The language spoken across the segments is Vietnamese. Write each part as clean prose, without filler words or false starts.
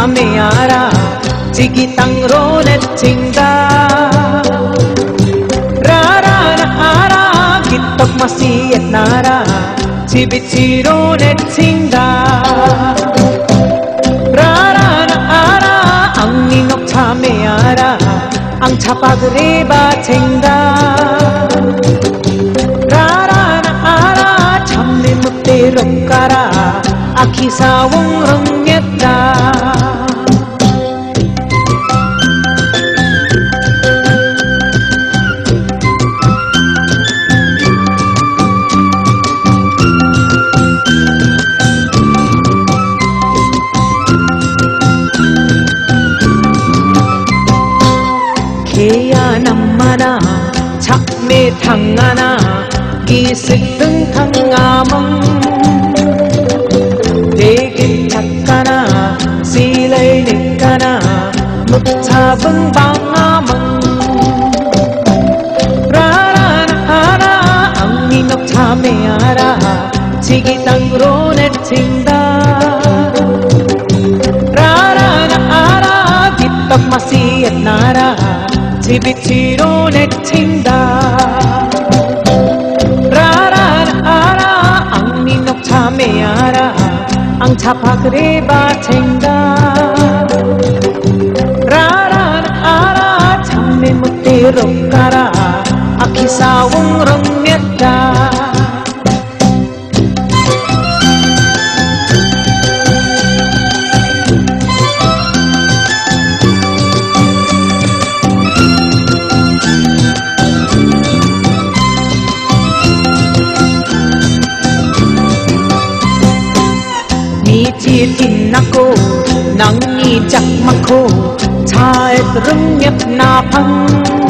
meara Cigi tangro net cinta Rara na ara Kitok masih nara Cibit ciro net cinta Rara na ara Ang ninok meara Ang capag riba cinta Rara na ara Chamne mukti rokara Akhi sawung rongnyeta Kaya namana chak me thangana Gisik tung thangamang Degit chakana silay nikana Mutsa bang bangamang Rara na ara ang ninok meara Cigi tangro net cinta Rara na ara kitok masih nara Cibit ciro net cinta Rara na ara ang ninok meara Ang capag riba cinta Rara na ara Chamne mukti rokara Akhi sawung rongnyeta Tin ako nang ijak mako Chaet rungyap na pang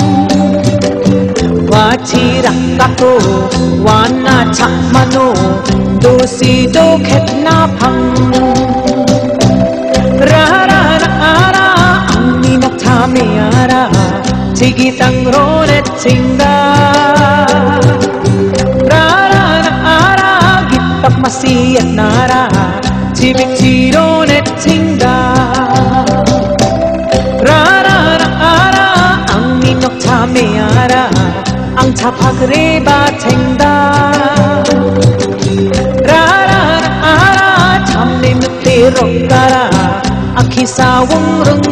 Wachirak ako wana chak mano Dosi dokhet na pang Rara na ara ang ninok meara Cigi tangro net cinta Rara na ara gitak masih nara Cibit ciro net cinta Rara na ara ang ninok meara Ang capag riba cinta Rara na ara chamne mukti rokara Akhi sawung rong